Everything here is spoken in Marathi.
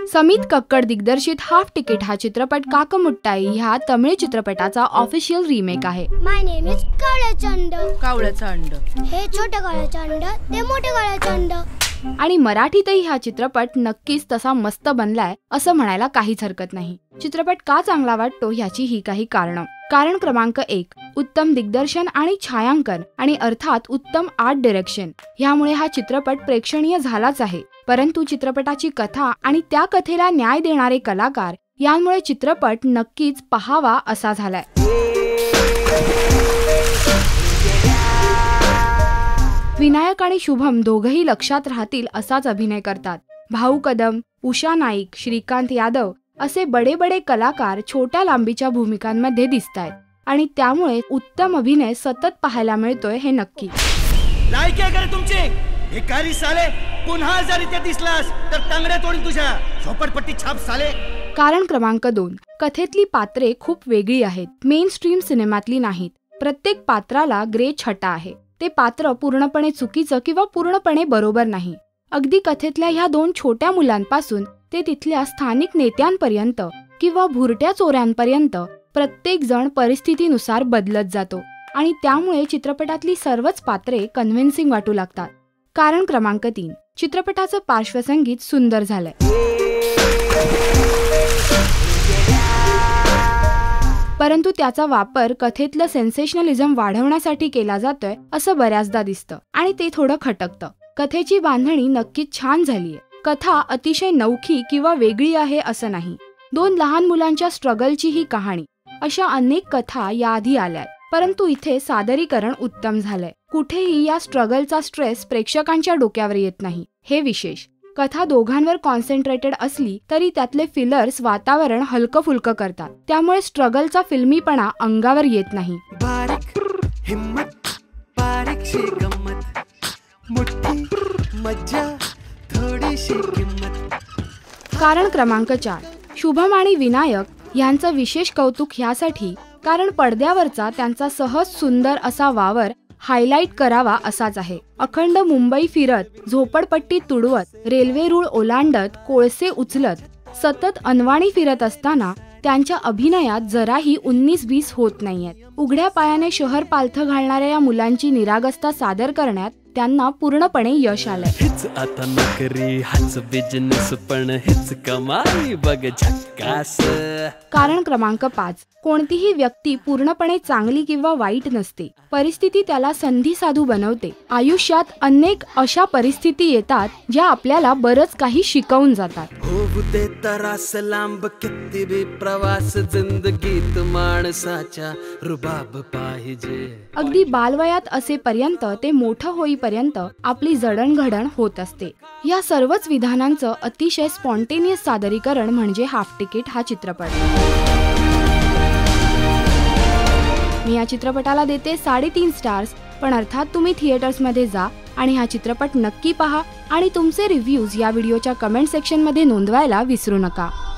समित कक्कड दिग्दर्शित हाफ तिकीट हा चित्रपट काकमुट्टाई ह्या तमिळ चित्रपटाचा ऑफिशियल रिमेक आहे. माय नेम इज कावळ्याचं अंड. हे छोटे कावळ्याचं अंड, ते मोठे कावळ्याचं अंड. आणि मराठीतही हा चित्रपट नक्कीच तसा मस्त बनलाय असं म्हणायला काहीच हरकत नाही. चित्रपट का चांगला वाटतो ह्याची ही काही कारणं. कारण क्रमांक 1, उत्तम दिग्दर्शन आणि छायांकन आणि अर्थात उत्तम आर्ट डायरेक्शन. ह्यामुळे हा चित्रपट प्रेक्षणीय झालाच आहे. परंतु चित्रपटाची कथा आणि त्या कथेला न्याय देणारे कलाकार यामुळे चित्रपट नक्कीच पहावा असा झालाय. विनायक आणि शुभम दोघंही लक्षात राहतील असाच अभिनय करतात. भाऊ कदम, उषा नाईक, श्रीकांत यादव असे बडे बडे कलाकार छोट्या लांबीच्या भूमिकांमध्ये दिसतायत आणि त्यामुळे उत्तम अभिनय सतत पाहायला मिळतोय हे नक्की. लायकी आहे का तुमची? भिकारी साले, पुन्हा जर इथे दिसलास तर तांगड्या तोडीन तुझ्या. झोपडपट्टी छाप साले. कारण क्रमांक 2, कथेतली पात्रे खूप वेगळी आहेत. मेन स्ट्रीम सिनेमातली नाहीत. प्रत्येक पात्राला ग्रे छटा आहे. ते पात्र पूर्णपणे चुकीचं किंवा पूर्णपणे बरोबर नाही. अगदी कथेतल्या ह्या 2 छोट्या मुलांपासून ते तिथल्या स्थानिक नेत्यांपर्यंत किंवा भुरट्या चोऱ्यांपर्यंत प्रत्येक जण परिस्थितीनुसार बदलत जातो आणि त्यामुळे चित्रपटातली सर्वच पात्रे कन्व्हिन्सिंग वाटू लागतात. कारण क्रमांक 3, चित्रपटाचं पार्श्वसंगीत सुंदर झालंय. परंतु त्याचा वापर कथेतलं सेन्सेशनलिझम वाढवण्यासाठी केला जातोय असं बऱ्याचदा दिसतं आणि ते थोडं खटकतं. कथेची बांधणी नक्कीच छान झालीय. कथा अतिशय नवखी किंवा वेगळी आहे असं नाही. 2 लहान मुलांच्या स्ट्रगलची ही कहाणी. अशा अनेक कथा याआधी आल्यात, परंतु इथे सादरीकरण उत्तम झालंय. कुठेही या स्ट्रगलचा स्ट्रेस प्रेक्षकांच्या डोक्यावर येत नाही, हे विशेष. कथा दोघांवर कॉन्सन्ट्रेटेड असली तरी त्यातले फिलर्स वातावरण हलकं फुलकं करतात. त्यामुळे स्ट्रगलचा फिल्मीपणा अंगावर येत नाही. कारण क्रमांक 4, शुभम आणि विनायक यांचं विशेष कौतुक ह्यासाठी कारण पडद्यावरचा त्यांचा सहज सुंदर असा वावर हायलाइट करावा असाच आहे. अखंड मुंबई फिरत, झोपडपट्टी तुडवत, रेल्वे रूळ ओलांडत, कोळसे उचलत, सतत अनवाणी फिरत असताना त्यांच्या अभिनयात जराही 19-20 होत नाहीयेत. उघड्या पायाने शहर पालथं घालणाऱ्या या मुलांची निरागसता सादर करण्यात त्यांना पूर्णपणे यश आलंय. हेच आता नोकरी, हाच बिझनेस, पण हेच कमाई बघ झक्कास. कारण क्रमांक 5, कोणतीही व्यक्ती पूर्णपणे चांगली किंवा वाईट नसते. परिस्थिती त्याला संधी साधू बनवते. आयुष्यात अनेक अशा परिस्थिती येतात ज्या आपल्याला बरंच काही शिकवून जातात. तरास लांब किती बी प्रवास, जिंदगीत माणसाच्या रुबाब पाहिजे. अगदी बालवयात असेपर्यंत ते मोठं होईपर्यंत आपली जडणघडण होत असते. या सर्वच विधानांचं अतिशय स्पॉन्टेनियस सादरीकरण म्हणजे हाफ तिकीट हा चित्रपट. मी या चित्रपटाला देते 3.5 स्टार्स. पण अर्थात तुम्ही थिएटर्समध्ये जा आणि हा चित्रपट नक्की पहा आणि तुमचे रिव्ह्यूज या व्हिडिओच्या कमेंट सेक्शनमध्ये नोंदवायला विसरू नका.